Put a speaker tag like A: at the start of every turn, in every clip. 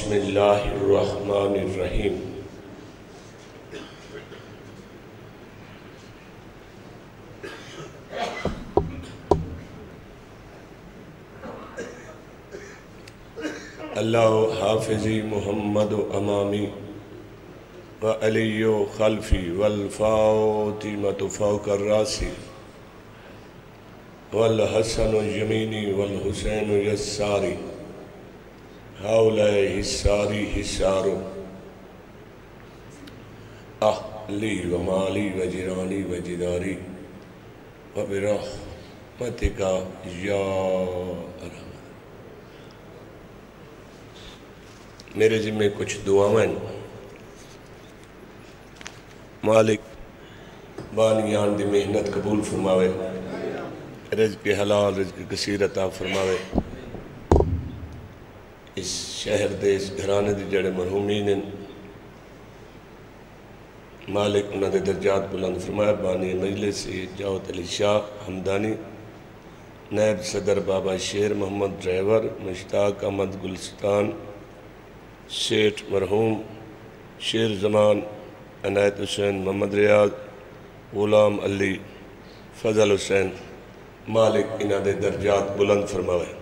A: بسم اللہ الرحمن الرحیم۔ اللہ حافظی محمد امامی وعلی خلفی والفاطمۃ فوق الراسی والحسن یمینی والحسین یساری ہاؤلائے حساری حسارو اہلی ومالی وجرانی وجداری وبرحمتک یا ارحم۔ میرے ذمہ کچھ دعائیں، مالک بانیان دی محنت قبول فرماوے، رزق حلال رزق کثیر عطا فرماوے، اس شہر دے اس گھرانے دی جڑے مرحومین ہیں مالک انہاں دے درجات بلند فرمائے۔ بانی مجلس جاوت علی شاہ حمدانی، نائب صدر بابا شیر محمد ڈرائیور، مشتاق احمد گلستان، سیٹھ مرحوم شیر زمان، عنایت حسین محمد ریاض، غلام علی، فضل حسین، مالک انہاں دے درجات بلند فرماوے۔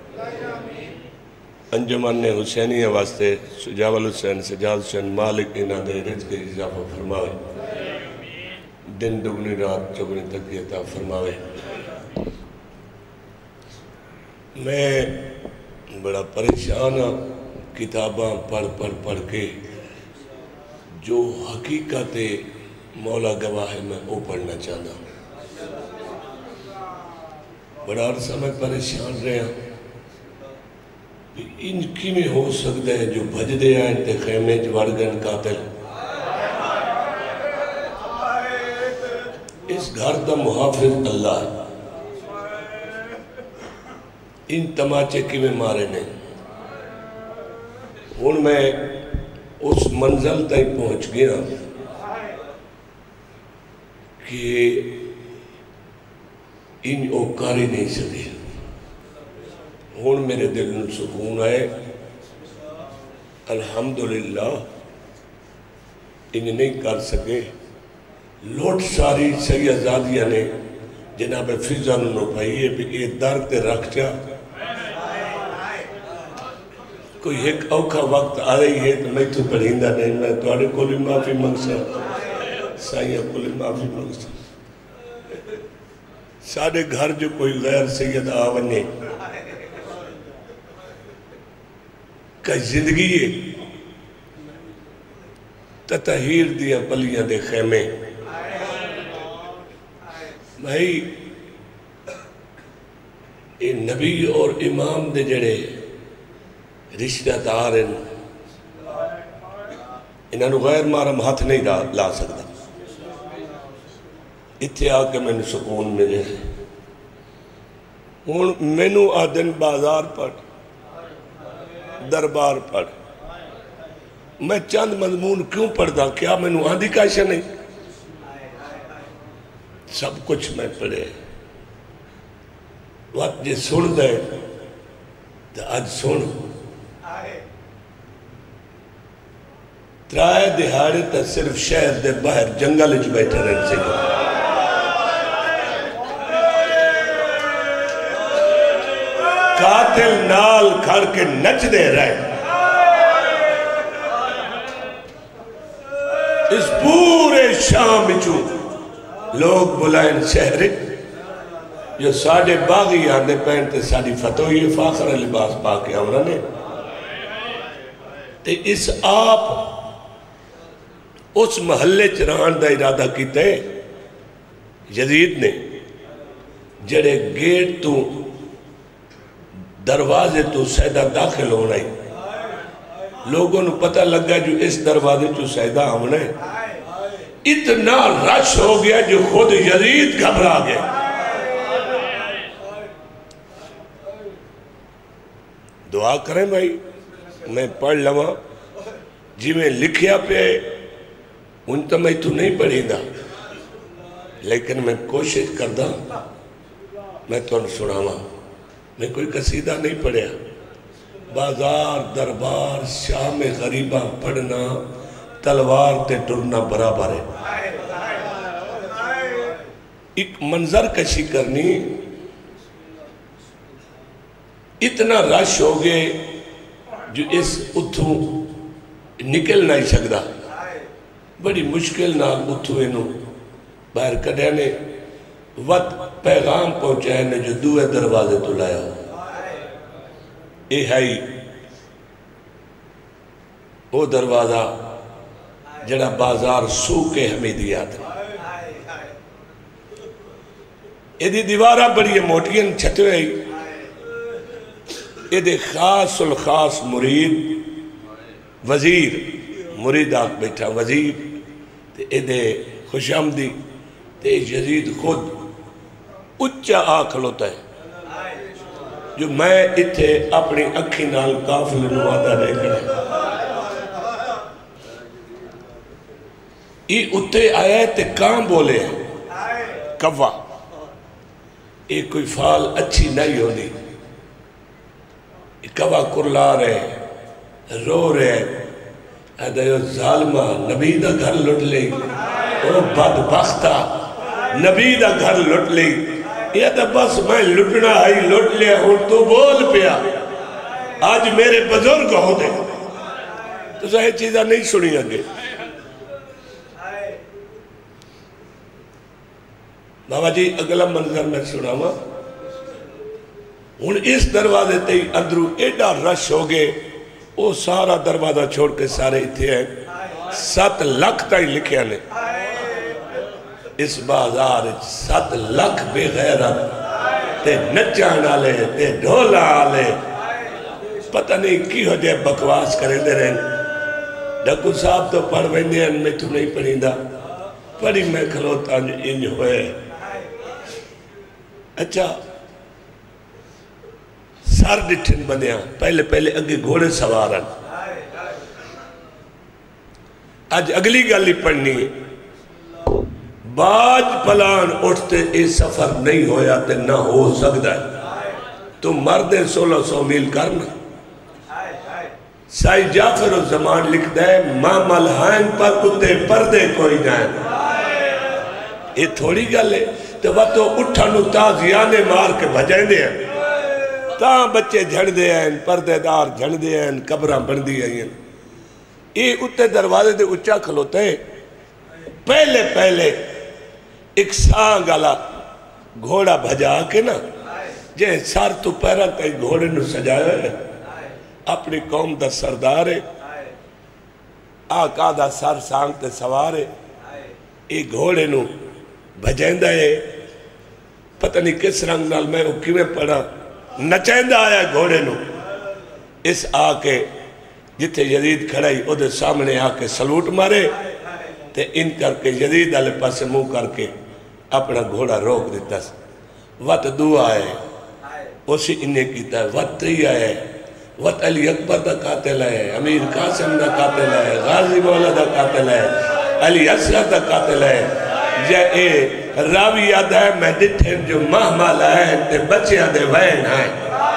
A: انجمن حسینیہ واسطے سجاول حسین سجاد حسین، مالک انہاں دے رزق اضافہ فرماوے، دن دگنی رات چگنی تک عطا فرماوے۔ میں بڑا پریشان ہوں کتاباں پڑھ کے، جو حقیقت مولا گواہ ہے میں وہ پڑھنا چاہتا ہوں۔ بڑا عرصہ میں پریشان رہا ان کی میں ہو سکتا ہے جو بھج دے آئیں تے خیمے جوڑ گئن قاتل۔ اس گھر دا محافظ اللہ ہے، ان تماچے کی میں مارے نہیں۔ ہن میں اس منزل تک پہنچ گیا کہ ان اوکاری نہیں سکے۔ ہن میرے دل میں سکون آئے، الحمدللہ ان نہیں کر سکے۔ لوٹ ساری سیدزادیاں نے جناب فضا نو پائیے بھی یہ در تے رکھ جا، کوئی ایک اوکھا وقت آ رہی ہے تو میں تو پڑھیندہ نہیں، میں توڑے کولی معافی منگسا، سائیہ کولی معافی منگسا۔ سارے گھر جو کوئی غیر سید آونے کا زندگی ہے، تطہیر دیا پلیاں دے خیمے۔ بھائی یہ نبی اور امام دے جڑے رشتہ دار ہیں، انہاں نو غیر مارم ہاتھ نہیں لا سکتا۔ اتھے آ کے میں نے سکون ملے۔ ہن میں نو آدن بازار پڑھ، دربار پڑھ، میں چند مضمون کیوں پڑھدا؟ کیا میں نو آندھی کاشا نہیں؟ سب کچھ میں پڑھے۔ وقت جے سن دے تو آج سن، ترائے دہاڑے تا صرف شہر دے باہر جنگل جو بیٹھے رہن سے گا۔ قاتل نال کھڑ کے نچ دے رہے، اس پورے شام بچو لوگ بلائیں شہر جو ساڑھے باغی آنے پہنتے ساڑھی فتوئی فاخر لباس پاکے آمنا نے۔ تے اس آپ اس محلے چران دا ارادہ کیتے یزید نے، جڑے گیٹ تو دروازے تو سیدہ داخل ہونا ہی، لوگوں نے پتہ لگا جو اس دروازے تو سیدہ آمنا ہے، اتنا رش ہو گیا جو خود یزید گھبرا گئے۔ دعا کریں بھائی، میں پڑھ لواں جی میں لکھیا پہ ان تو میں تو نہیں پڑھی دا، لیکن میں کوشش کردہ میں تو سناواں۔ میں کوئی قصیدہ نہیں پڑھیا، بازار دربار شام غریبہ پڑھنا تلوار تے ٹرنا برابر ہے. ایک منظر کشی کرنی اتنا رش ہو گئے جو اس اتھوں نکل نہیں سکتا. بڑی مشکل نال اتھوں انہوں باہر کڑھے نے وقت پیغام پہنچائے نے جو دوے دروازے تو لایا ہو. اے ہائی وہ دروازہ جڑا بازار سوق حمیدیات ہے. یہ دی دیوارہ بڑی موٹیاں چھتے ہوئی. یہ دے خاص الخاص مرید وزیر مرید آگ بیٹھا وزیر تے دے خوش آمدی تے یزید خود اچھا آکھلوتا ہے جو میں اتھے اپنی اکھی نال کافل نوادہ رہ گئے. یہ اتھے آئے تے کام بولے ہیں کوا. یہ کوئی فال اچھی نہیں ہوندی. کوا کرلا رہے رو رہے ایدہ ظالمہ نبی دا گھر لٹ لے او بدبختہ نبی دا گھر لٹ لے. یہ تو بس میں لٹنا آئی لٹ لے ہوں تو بول پیا آج میرے بزرگ ہو دے. تو صحیح چیزیں نہیں سنی آگے. بابا جی اگلا منظر میں سنا ہوا ہون اس دروازے تے اندرو ایڈا رش ہو گئے. وہ سارا دروازہ چھوڑ کے سارے اتھے ہیں 7 لاکھ تائی لکھے نے. اس بازار 7 لاکھ بے غیرت تے نچان آلے تے ڈھولا آلے پتہ نہیں کی ہو جائے بکواس کریں دے رہے. ڈکو صاحب تو پڑھ ویندے ہیں میں تو نہیں پڑھیں دا پڑھی میں کھلوتا انج ہوئے. اچھا سار ڈٹھن بنیا پہلے اگے گھوڑے سوارن. آج اگلی گالی پڑھنی ہے. باج پلان اٹھتے اے سفر نہیں ہویا تے نہ ہو سکتا ہے. تو مردیں 1600 میل کرنا. سائی جعفر و زمان لکھ دے ماما لہائن پر کتے پردے کوئی جائیں. یہ تھوڑی گل ہے تو وہ تو اٹھانو تازیانے مار کے بھجائیں دے ہیں. تاں بچے جھڑ دے ہیں پردے دار جھڑ دے ہیں قبران بن دی ہیں. یہ اتے دروازے دے اچھا کھلوتے ہیں. پہلے ایک سانگ آلا گھوڑا بھجا کے نا جے سار تو پیرا کئی گھوڑے نو سجایا ہے اپنی قوم دا سردار ہے. آقا دا سر سانگ تے سوار ہے. یہ گھوڑے نو بھجائندہ ہے. پتہ نہیں کس رنگ نال میں وہ کیویں پڑھا نچائندہ آیا گھوڑے نو. اس آکے جتے یزید کھڑائی او دے سامنے آکے سلوٹ مارے تے ان کر کے یزید آلے پاسے منہ کر کے اپنا گھوڑا روک دیتا. وقت دو آئے اسی انہیں کیتا ہے. وقت 3 آئے وقت علی اکبر دا قاتل ہے امیر قاسم دا قاتل ہے غازی مولا دا قاتل ہے علی اصغر دا قاتل ہے. جے اے راوی یاد ہے میں ڈٹھیں جو محمل آئے تے بچے آدھے وین آئے.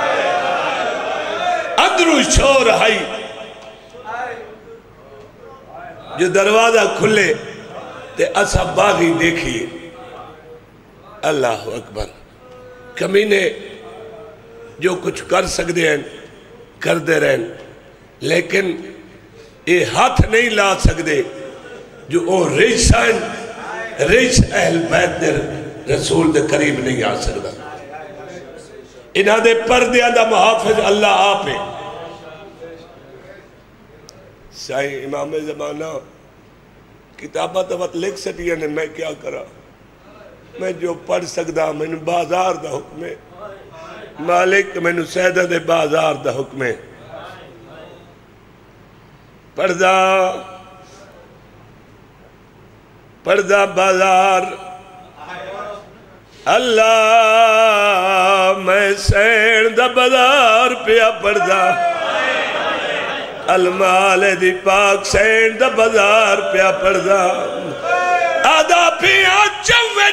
A: ادرو شور آئی جو دروازہ کھلے تے اسا باغی دیکھئے. اللہ اکبر. کمینے جو کچھ کر سکتے ہیں کر دے رہن لیکن یہ ہاتھ نہیں لا سکتے جو او ریشان ریش اہل بیت دے رسول دے قریب نہیں آ سکتا. انہاں دے پردیاں دا محافظ اللہ آپ ہے. سائیں امام زمانہ کتابہ تو لکھ سکتی ہیں میں کیا کرا. میں جو پڑھ سکتا میں بازار دا حکم ہے. مالک میں سیدہ دے بازار دا حکم ہے. پردہ بازار اللہ میں سین دا بازار پیا پردہ المال دی پاک سین دا بازار پیا پردہ آدھا پیا چوے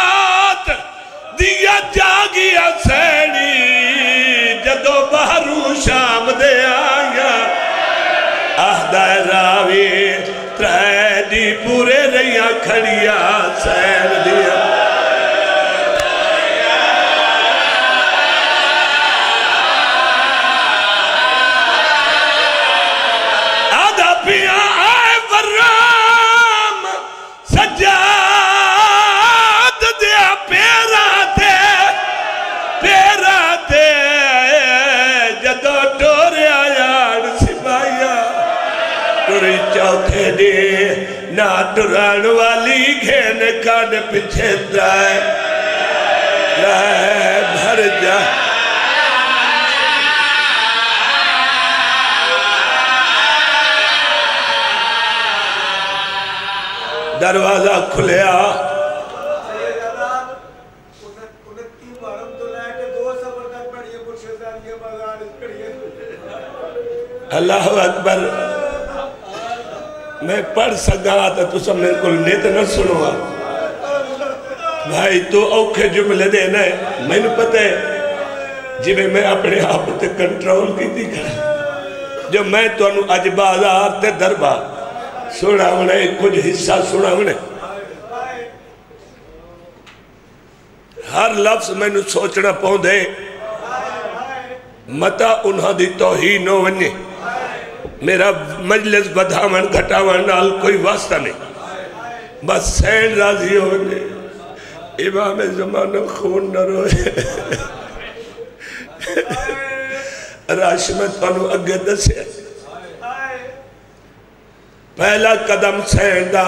A: ٹھرات دیا جاگیا سینی جدو بہرو شام دے آیا آہدہ راوی ترائے دی پورے رہیاں کھڑیا سین دیا آدھا پیا آئے ورام سجاد دیا پیرا تے جدو ٹورے آیا سپایا ٹوری چوکھے دی نہ ٹران والی گھین کان پچھے درائے بھر جا دروازہ کھلیا اللہ اکبر میں پڑھ سکا تو تسا میرے کو نیت نہ سنوا بھائی تو اوکھے جملے دینا ہے میں نے پتہ ہے جی میں اپنے آپ تے کنٹرول کی تھی کرا جو میں تو انہوں اج بازار تے دربار سنا ہونے کچھ حصہ سنا ہونے ہر لفظ میں نے سوچنا پاؤں دے متا انہاں دی توہین ہو ونجے میرا مجلس بدھاون گھٹاون نال کوئی واسطہ نہیں بس سین راضی ہو ونجے امام زمانہ خون نہ روئے راش میں تھانو اگے دسے پہلا قدم سین دا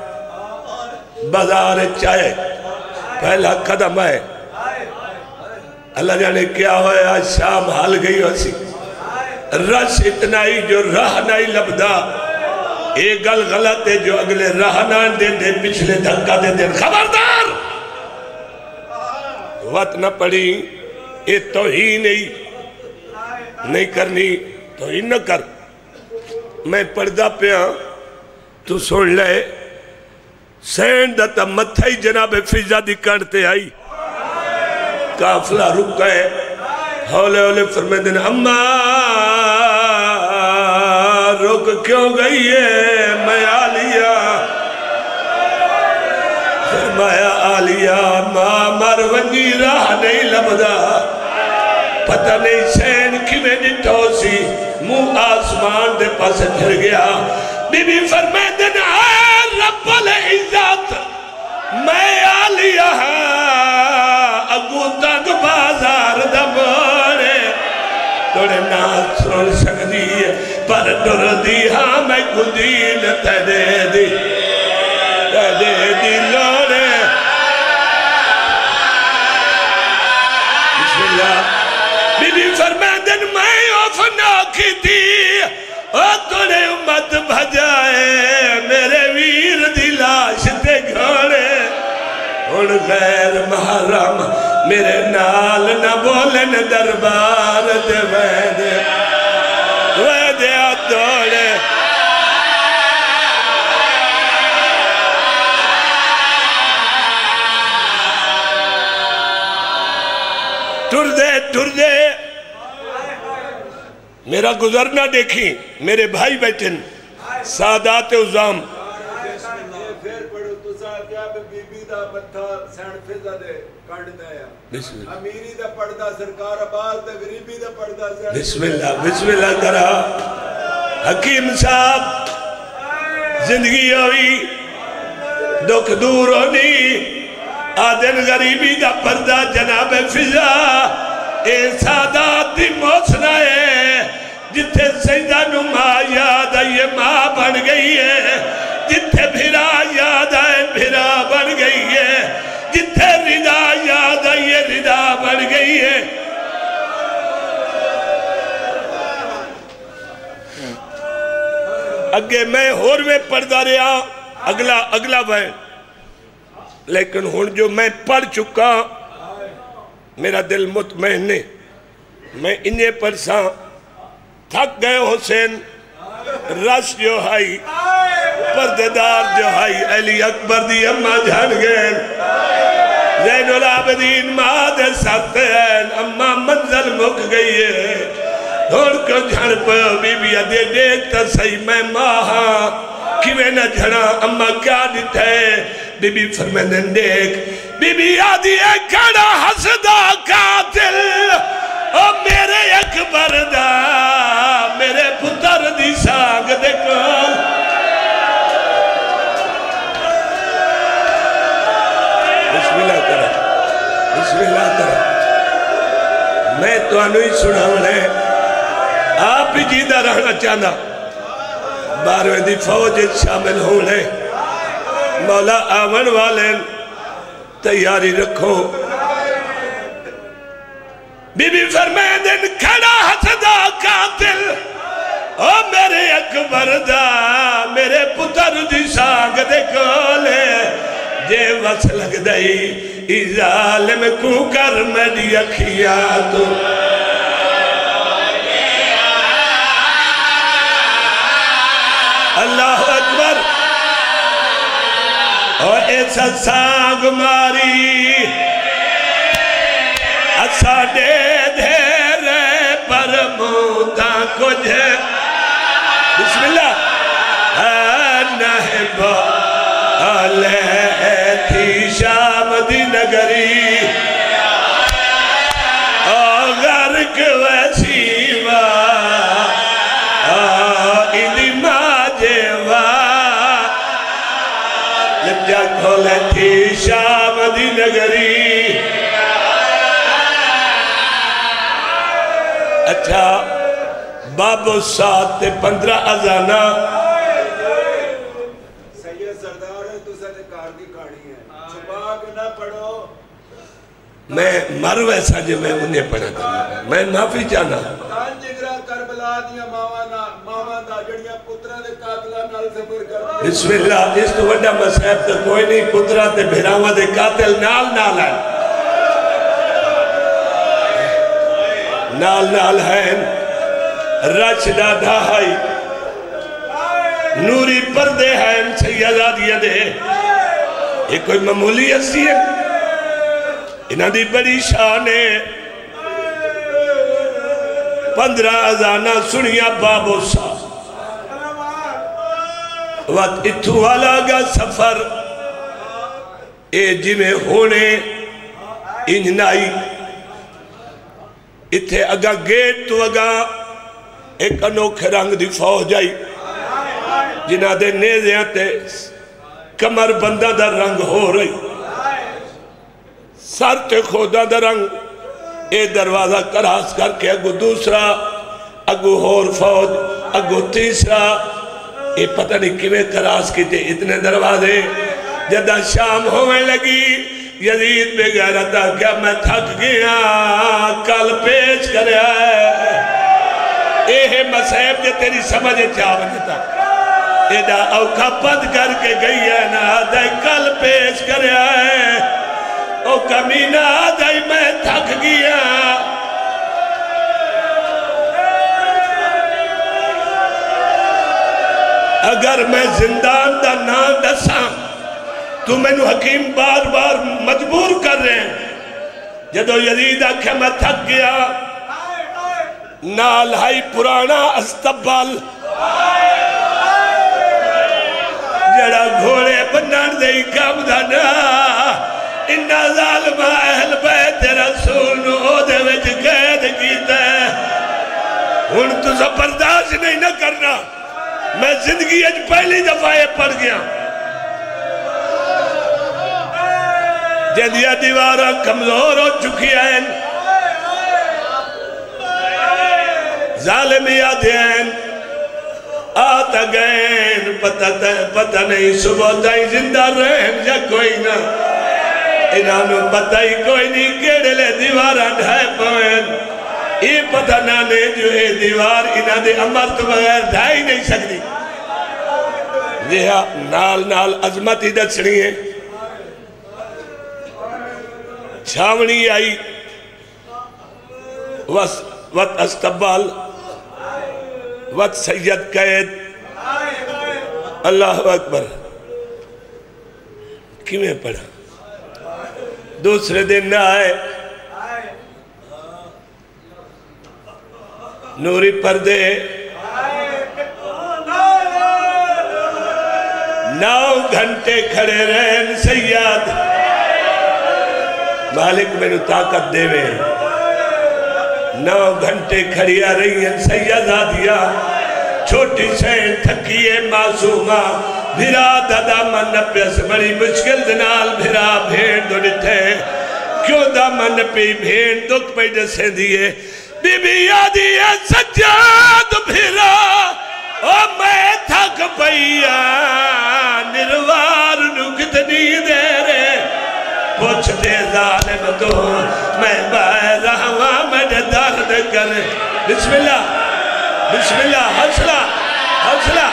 A: بازار چاہے پہلا قدم ہے اللہ جانے کیا ہوئے آج شام حال گئی ہو سی رش اتنا ہی جو راہ نہیں لبدا ایک گل غلط ہے جو اگلے راہ نہ دے دے پچھلے دھکا دے دے خبردار وقت نہ پڑی یہ توہین نہیں کرنی توہین نہ کر میں پردہ پیا تو سن لے سین دتا متھائی جناب فضا دی کرتے آئی کافلہ رک گئے ہولے ہولے فرمائے دن اماں رک کیوں گئی ہے میں آلیا فرمایا آلیا ماں مرونی راہ نہیں لبدا پتہ نہیں سین کی میں جتو سی مو آسمان دے پاس پھر گیا بی بی فرمائے دن آئے رب العزت میں آلیا اگو تک بازار دبارے توڑے نات سن سکتی ہے پر ڈر دی ہاں میں گدین تیدے دی لوڑے بسم اللہ بی بی فرمائے دن میں اوفنا کی تھی توڑے امت بھجائے میرے ویر دی لاش تے گھوڑے ان غیر محرم میرے نال نہ بولن دربار دے ویدے توڑے ٹر دے میرا گزرنا دیکھیں میرے بھائی بیٹھن سادات عظام
B: امیری دا پڑھدا سرکار آباد دا غریبی دا پڑھدا
A: بسم اللہ کرا حکیم صاحب زندگی ہوئی دکھ دور ہونی آدن غریبی دا پردہ جناب فضا اے سادات دی موسنہ ہے جتھے سیدہ نماں یاد آئیے ماں بن گئی ہے جتھے بھرا یاد آئے بھرا بن گئی ہے جتھے رضا یاد آئیے رضا بن گئی ہے اگے میں ہور میں پڑھدا رہا اگلا بھائی لیکن ہون جو میں پڑھ چکا میرا دل مطمئن نے میں انہیں پرساں تھک گئے حسین رش جو ہائی پردیدار جو ہائی علی اکبر دی اممہ جھن گئے زین العابدین ماد ساتھ ہیں اممہ منزل مک گئی ہے دھوڑ کو جھڑ پہ بی بی ادھے دیکھتا صحیح میں ماہا کیویں نہ جھڑا اما کیا دیتا ہے بی بی فرمیندن دیکھ بی بی آدھی ہے کھڑا حسدہ قاتل او میرے اکبر دا میرے پتر دی سانگ دیکھو بسم اللہ کرا بسم اللہ کرا میں تو انہی سنا ہونے آپ ہی جیدہ رہنا چاہنا 12ویں دی فوج شامل ہونے مولا آمن والے تیاری رکھو بی بی فرمیندن کھڑا حسدہ قاتل او میرے اکبر دا میرے پتر دی سانگ دے کولے جے وس لگ دائی ای ظالم کو کر میری اکھیا تو اللہ اکبر اور ایسا سانگ ماری اچھا دے دھیرے پر موتا کچھ بسم اللہ نہب علیہ تھی شام دی نگری اور غرق وسیوہ ایدی ماجیوہ لبجا کھولے تھی شام دی نگری اچھا بابو 7 تے 15 ازانہ
B: سید سردار ہے تو سنے کار دی کھاڑی ہے چھپا کے نہ پڑھو
A: میں مر ویسا جو میں انہیں پڑھا تھا میں معافی چاہنا
B: تان جگرہ کربلا دیا ماما دا جڑیاں پترہ دے قاتلہ نال سفر کر دیا
A: بسم اللہ اس تو وڈا مسئب تو کوئی نہیں پترہ تے بھیراوہ دے قاتل نال ہے نال ہے رچ ڈاڈھا ہے نوری پردے ہیں سیدہ دیا دے یہ کوئی معمولی حسی ہے انہاں دی بڑی شان ہے 15 ازانہ سنیا بابو صاحب وقت اتھو والا گا سفر اے جی میں ہونے انجنائی اتھے اگا گیٹ تو اگا ایک انوکھے رنگ دی فوج آئی جنہ دے نیزے آتے کمر بندہ دا رنگ ہو رہی سر تے خودہ دا رنگ اے دروازہ کراس کر کے اگو دوسرا اگو ہور فوج اگو تیسرا اے پتہ نہیں کیویں کراس کی تے اتنے دروازے جدہ شام ہوئے لگی یزید بے غیرتا کیا میں تھک گیا کل پیش کریا ہے اے مسائب جو تیری سمجھے چاہو جتا اے دا اوکھا پد کر کے گئی ہے نا دائی کل پیش کریا ہے او کمینہ دائی میں تھک گیا اگر میں زندان دا نا دساں تو میں نو حکیم بار بار مجبور کر رہے ہیں جدو یزید آکھے میں تھک گیا نال ہائی پرانا استبال جڑا گھوڑے بنان دے کام دانا انہا ظالمہ اہل بیت رسول نو او دے وچ قید کیتا ہے ان تو زبرداشت نہیں نہ کرنا میں زندگی اج پہلی دفعہ یہ پڑھ گیا جدیا دیوارہ کمزور ہو چکی ہیں ظالم یادین آتا گئن پتہ نہیں صبح تائیں زندہ رہن یا کوئی نہ انہوں پتہ ہی کوئی نہیں کیڑے لے دیوارہ ڈھائے پوین یہ پتہ نانے جو ہے دیوار انہوں نے عمر تو بغیر ڈھائی نہیں سکتی یہ نال عظمت ہی دسنی ہے چھاونی آئی وقت استبال وقت سید قید اللہ اکبر کیویں پڑھا دوسرے دن نہ آئے نوری پردے 9 گھنٹے کھڑے رہن سید مالک میں نے طاقت دے میں 9 گھنٹے کھڑیا رہی ہیں سیدہ دیا چھوٹی سین تھکیے معصومہ بھرا دادا من پیس بڑی مشکل دنال بھرا بھیڑ دو نٹھے کیوں دا من پی بھیڑ دکھ پہ جسے دیئے بی بی یادی ہے سجاد بھرا او میں تھک پئیا نروار نو کتنی دے پوچھ دے ظالم تو میں بائے رہا میں درد کر بسم اللہ بسم اللہ حسلہ حسلہ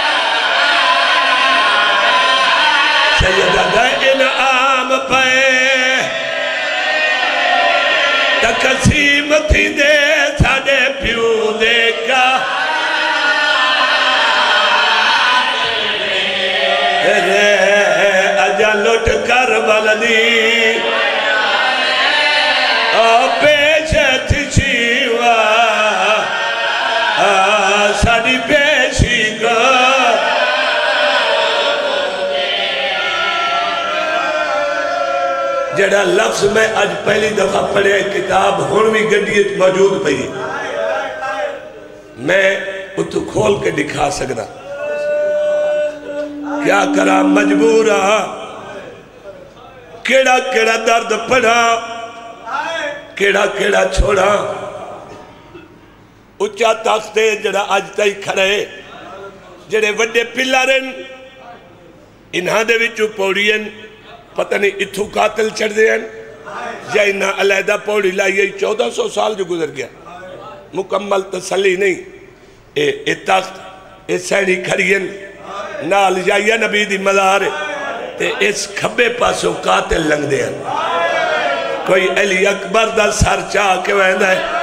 A: سیدہ دا انعام پائے تقسیم تھی دے ساڑے پیو دے کا اجا لٹ کر بلدی پیش تھی شیوہ ساڑی پیشی کا جڑا لفظ میں آج پہلی دفعہ پڑھے کتاب ہونوی گڈیت موجود پہی میں اتو کھول کے دکھا سکتا کیا کرا مجبورا کیڑا کیڑا درد پڑھا کیڑا کیڑا چھوڑا اچھا تاکتے جڑا آج تائی کھڑے جڑے وڈے پلارن انہاں دے وچو پوڑین پتہ نہیں اتھو قاتل چڑھ دے ہیں یا انہاں علیدہ پوڑی لائیے 1400 سال جو گزر گیا مکمل تسلی نہیں اے تاکت اے سینی کھڑین نال جائیہ نبی دی مزار تے اس کھبے پاسوں قاتل لنگ دے ہیں کوئی علی اکبر دا سر چاہ کے وہندہ ہے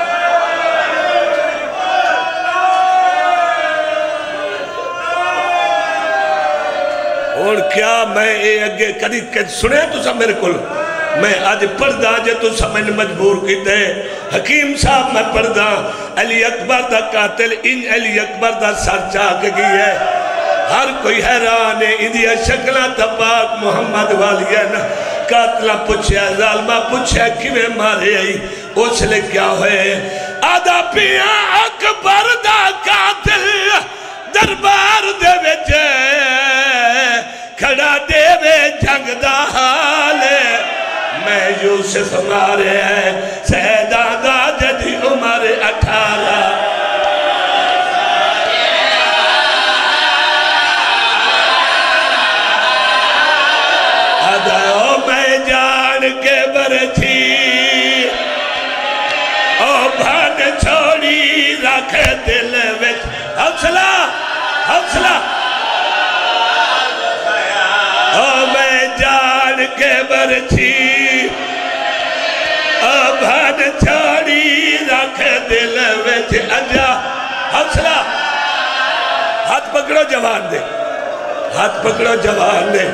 A: اور کیا میں اے اگے قریب کے سنے تو سب میرے کل میں آج پردہ جے تو سب میں مجبور کیتے حکیم صاحب میں پردہ علی اکبر دا قاتل ان علی اکبر دا سر چاہ کے گئی ہے ہر کوئی حیران ہے اندیا شکلہ تباک محمد والین قاتلہ پوچھے ظالمہ پوچھے کیویں مارے آئی اس لئے کیا ہوئے آدھا پیا اکبر دا قاتل دربار دے وچے کھڑا دے وے جنگ دا حالے میں یوسف مارے ہیں سیدہ دا جدی عمر 18 ادھو میں جان کے برچھی او بھان چھوڑی رکھ دل وچ حوصلہ حوصلہ او میں جان کے برچھی او بھان چھوڑی رکھ دل وچ اجا حوصلہ ہاتھ پکڑو جوان دے ہاتھ پکڑو جوان دے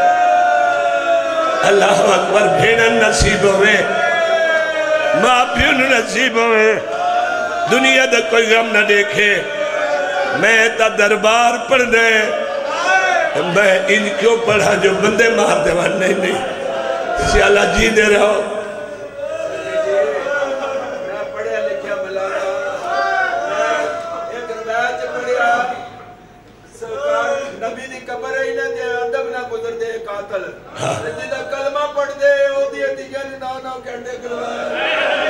A: اللہ اکبر بھینن نصیبوں میں ماں پیون نصیبوں میں دنیا دا کوئی غم نہ دیکھے میں تا دربار پڑھنے میں ان کیوں پڑھا جو بندے مار دے وہاں نہیں سیالہ جی دے رہا ہو
B: میں پڑھے لکھیا ملانا ایک روایت پڑھیا سرکار نبی دی قبر ہی نہ دے ادب نہ گزر دے قاتل جدہ کلمہ پڑھ دے او دیئے دیگر نانا کہنے گلوائے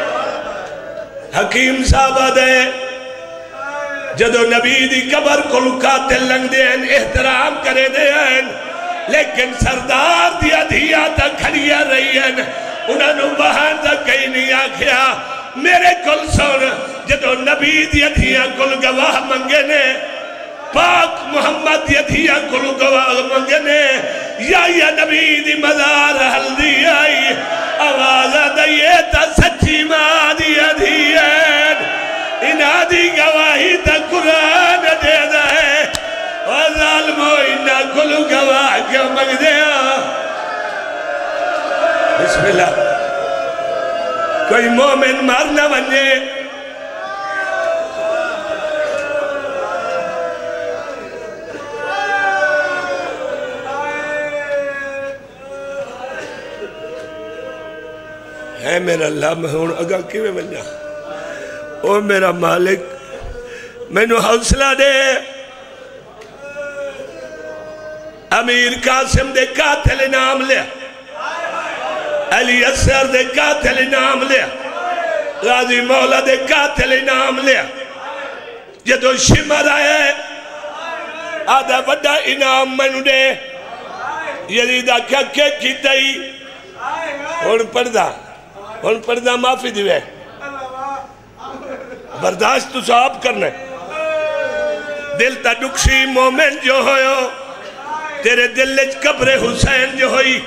A: حکیم صاحبہ دے جدو نبی دی قبر کل قاتل لنگ دے ہیں احترام کرے دے ہیں لیکن سردار دیا دیا تا کھڑیا رہی ہیں انہوں نے بہان تا کہیں نہیں آکھیا میرے کل سن جدو نبی دیا دیا کل گواہ منگنے پاک محمد دیا دیا کل گواہ منگنے یا نبی دی مزار حل دی آئی آوازہ دئیے تا سچی ماں دیا دیا انہا دی گواہی تا قرآن دے دا ہے اور ظالمو انہا کلو گواہ کیوں مگ دیا بسم اللہ کوئی مومن مارنا بنجے اے میرا اللہ میں ہوں اگا کیویں ونجا او میرا مالک مینوں حوصلہ دے امیر قاسم دے قاتل نام لیا علی اصغر دے قاتل نام لیا غازی مولا دے قاتل نام لیا جدو شمر آئے آدھا وڈا انعام مینوں دے یزیدہ کیا کی تئی ہن پردہ معافی دیوے برداشت تو صاحب کرنے دل تا ڈکشی مومن جو ہوئے تیرے دل لچ قبر حسین جو ہوئی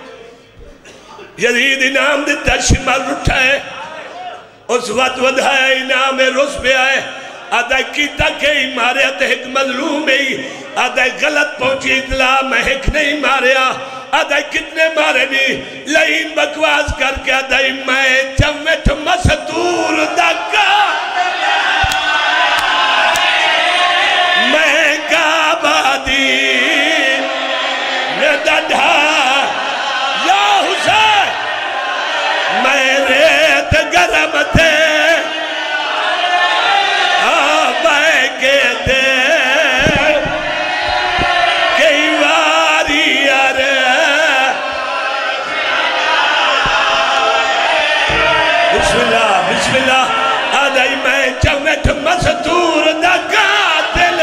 A: یزید انعام دیتا شمر اٹھائے اس وقت ودھائے انعام رس پہ آئے آدھا کیتا کئی مارے آدھا ایک مظلوم ہی آدھا غلط پہنچی اطلاع میں ایک نہیں مارے آدھا کتنے مارے نہیں لئین بکواس کر کے آدھا میں چمٹ مستور دکا میں کعبادی ندھا یا حسین میں ریت گرم تھے آبائے کے دے کئی واری آرے بسم اللہ آدھائی میں چمٹ مستور دکا دل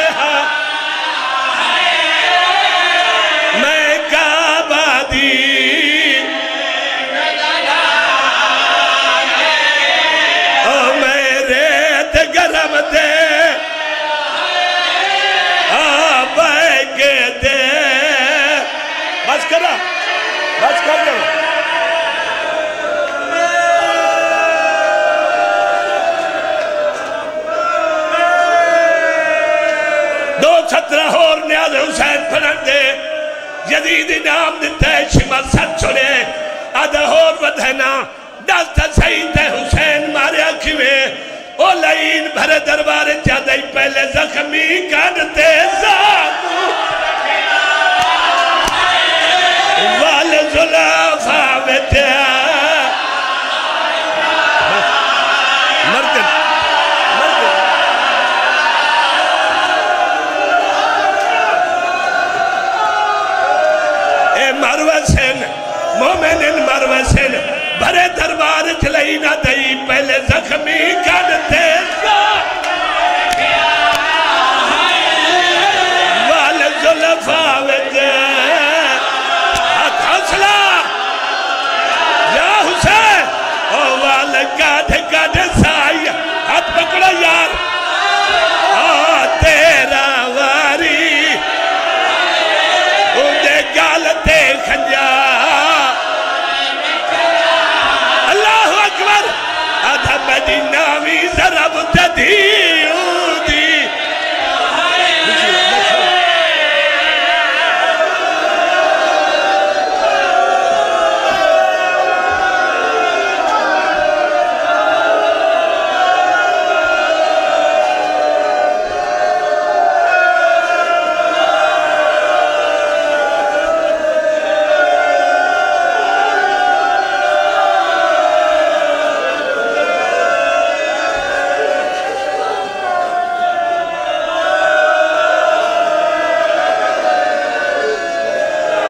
A: میں کعبادی او میں ریت گرم دے آبائے کے دے بس کر دو سترہ اور نیاز حسین پھنن دے جدید انعام دیتا ہے شمر سچ چھوڑے آدھا اور ودھنا ڈالتا سعید حسین مارے آکھویں او لائن بھرے دربار جادائی پہلے زخمی کانتے زادو وال ظلافہ بیٹھے مردن مروسن مومنن مروسن بھرے دربار چلئی نہ دئی پہلے زخمی کانتے